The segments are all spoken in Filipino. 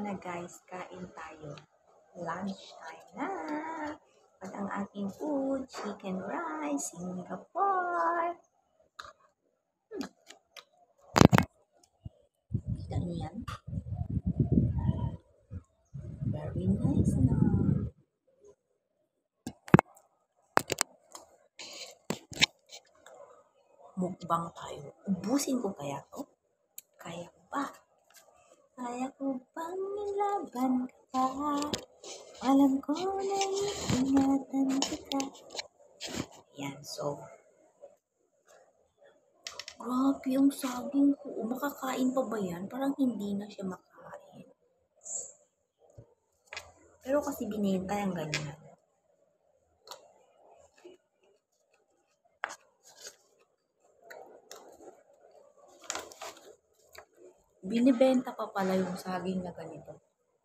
na guys, kain tayo. Lunch time na. At ang aking food, chicken rice, Singapore. Kita nyo yan? Very nice na. Mukbang tayo. Ubusin ko kaya to? Kaya ko ba? Kaya ko bang nilaban ka pa? Alam ko na ingatan kita. Yan, so. Grabe yung saging ko. Makakain pa ba yan? Parang hindi na siya makain. Pero kasi binenta yung ganyan. Binibenta pa pala yung saging na ganito.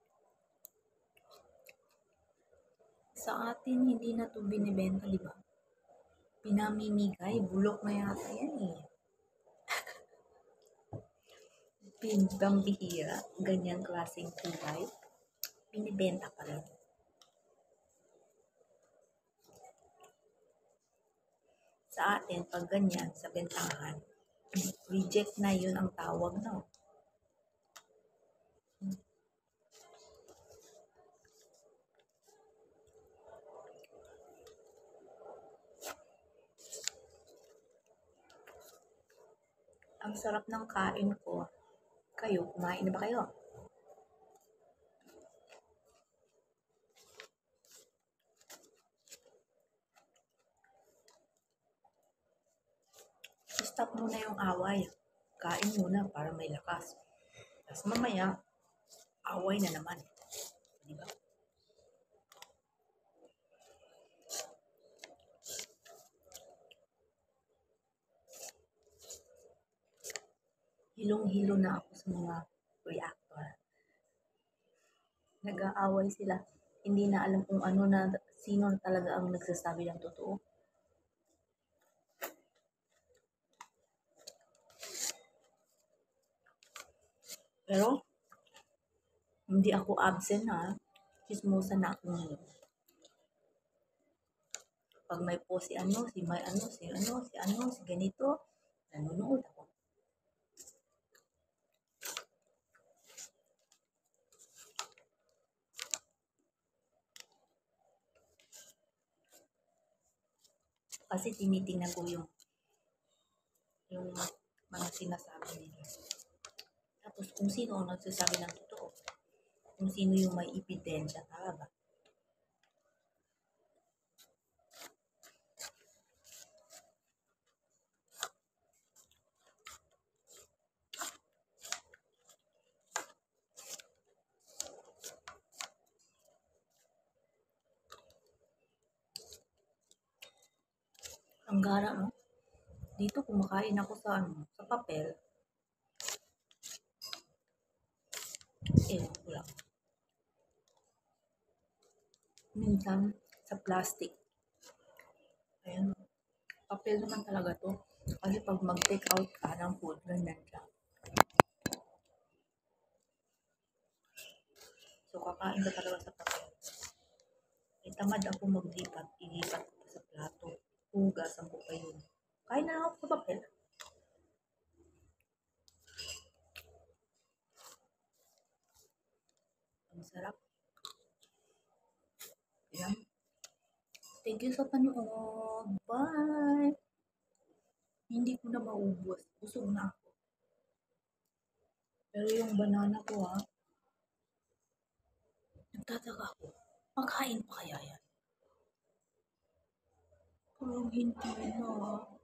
Sa atin, hindi na to binibenta, di ba? Pinamimigay. Bulok na yata yan eh. Pambihira. Ganyang klaseng kulay. Binibenta pa rin. Sa atin, pag ganyan, sa bentahan, reject na yun ang tawag na. Ang sarap ng kain ko. Kayo, kumain na ba kayo? Stop muna yung away. Kain muna para may lakas. Tapos mamaya, away na naman. Diba? Hilong-hilo na ako sa mga reactor. Nag-aaway sila. Hindi na alam kung ano na, sino talaga ang nagsasabi ng totoo. Pero, hindi ako absent ha. Chismosa na ako ngayon. Pag may post si ano, si may ano, si ano, si ano, si ganito, nanonood ako. Kasi tinitingnan ko yung mga sinasabi nila. Tapos kung sino ang nagsasabi ng totoo. Kung sino yung may ebidensya talaga. Ang gara, no? Dito kumakain ako sa sa papel. Ko lang. Minsan sa plastic. Ayan. Papel naman talaga to. Kasi pag mag-take out ka ng food, ganyan siya. So, kakain ka talaga sa papel. Tamad ako maglipat. Ilipat ko sa plato. Hugas ang buka yun. Kain na ako sa papel. Ang sarap. Ayan. Thank you sa panood. Bye! Hindi ko na maubos. Busog na ako. Pero yung banana ko nagtataka ako. Makain pa kaya yan? Parang hindi na.